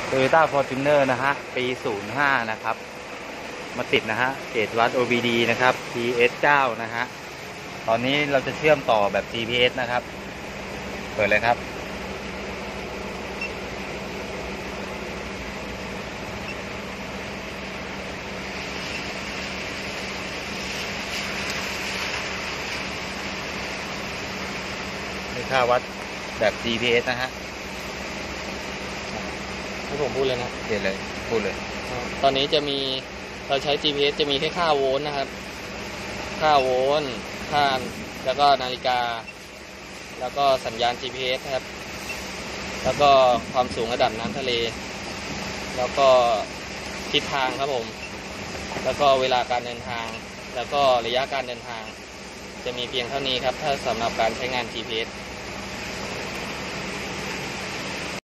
Toyota Fortuner นะฮะปี05นะครับมาติดนะฮะเกจวัด OBD นะครับ PS9 นะฮะตอนนี้เราจะเชื่อมต่อแบบ GPS นะครับเปิดเลยครับนี่ค่าวัดแบบ GPS นะฮะให้ผมพูดเลยนะเปลี่ยนเลยพูดเลยตอนนี้จะมีเราใช้ GPS จะมีแค่ค่าโวลต์นะครับค่าโวลต์ค่าแล้วก็นาฬิกาแล้วก็สัญญาณ GPS ครับแล้วก็ความสูงระดับน้ำทะเลแล้วก็ทิศทางครับผมแล้วก็เวลาการเดินทางแล้วก็ระยะการเดินทางจะมีเพียงเท่านี้ครับถ้าสำหรับการใช้งาน GPS